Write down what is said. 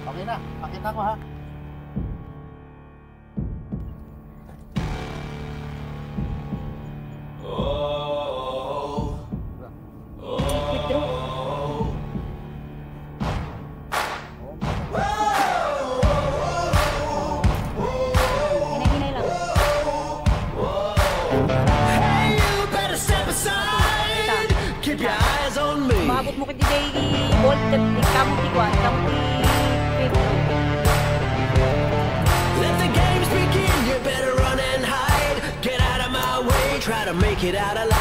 Okay na, pakita ko ha. Maabot mo kiti day bolt at ikamot iguan, ikamot i-Pedro. Let the games begin, you better run and hide. Get out of my way, try to make it out alive.